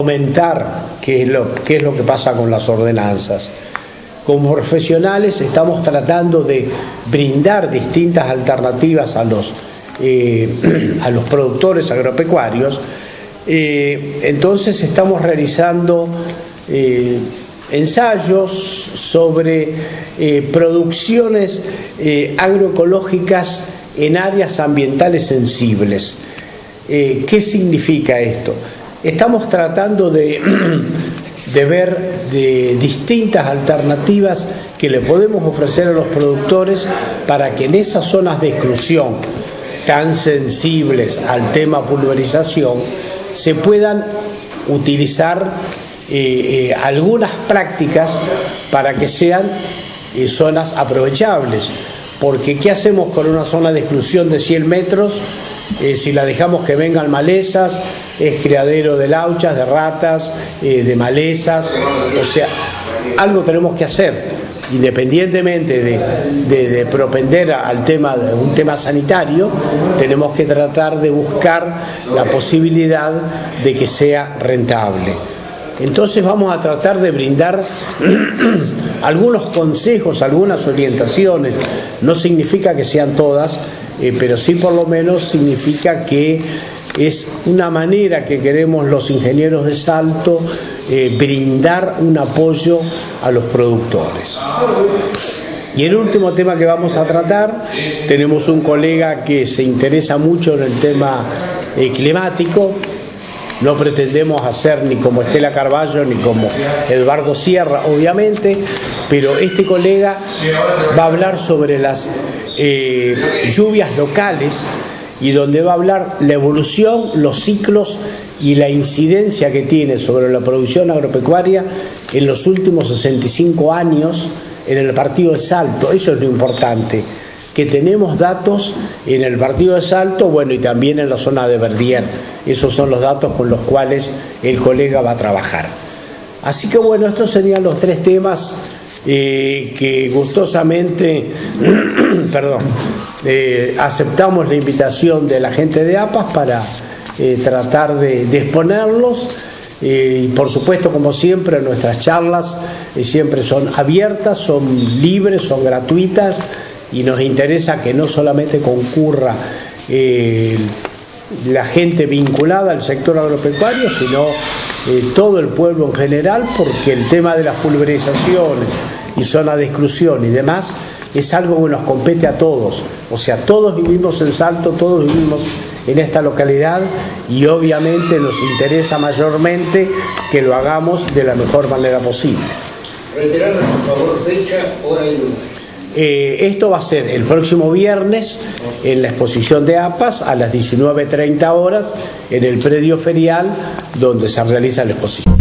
comentar qué es lo que pasa con las ordenanzas. Como profesionales estamos tratando de brindar distintas alternativas a los productores agropecuarios. Entonces estamos realizando ensayos sobre producciones agroecológicas en áreas ambientales sensibles. ¿Qué significa esto? Estamos tratando de ver de distintas alternativas que le podemos ofrecer a los productores para que en esas zonas de exclusión tan sensibles al tema pulverización se puedan utilizar algunas prácticas para que sean zonas aprovechables. Porque ¿qué hacemos con una zona de exclusión de 100 metros si la dejamos que vengan malezas? Es criadero de lauchas, de ratas, de malezas. O sea, algo tenemos que hacer, independientemente de propender al tema, de un tema sanitario. Tenemos que tratar de buscar la posibilidad de que sea rentable. Entonces vamos a tratar de brindar algunos consejos, algunas orientaciones. No significa que sean todas, pero sí por lo menos significa que es una manera que queremos los ingenieros de Salto brindar un apoyo a los productores. Y el último tema que vamos a tratar, tenemos un colega que se interesa mucho en el tema climático. No pretendemos hacer ni como Estela Carballo ni como Eduardo Sierra, obviamente, pero este colega va a hablar sobre las lluvias locales y donde va a hablar la evolución, los ciclos y la incidencia que tiene sobre la producción agropecuaria en los últimos 65 años en el partido de Salto. Eso es lo importante, que tenemos datos en el partido de Salto, bueno, y también en la zona de Verdier. Esos son los datos con los cuales el colega va a trabajar. Así que bueno, estos serían los tres temas que gustosamente aceptamos la invitación de la gente de APAS para tratar de exponerlos. Y por supuesto, como siempre, nuestras charlas siempre son abiertas, son libres, son gratuitas, y nos interesa que no solamente concurra la gente vinculada al sector agropecuario, sino todo el pueblo en general, porque el tema de las pulverizaciones y zonas de exclusión y demás es algo que nos compete a todos. O sea, todos vivimos en Salto, todos vivimos en esta localidad, y obviamente nos interesa mayormente que lo hagamos de la mejor manera posible. Reiterarnos, por favor, fecha, hora y lugar. Esto va a ser el próximo viernes en la exposición de APAS a las 19:30 horas en el predio ferial donde se realiza la exposición.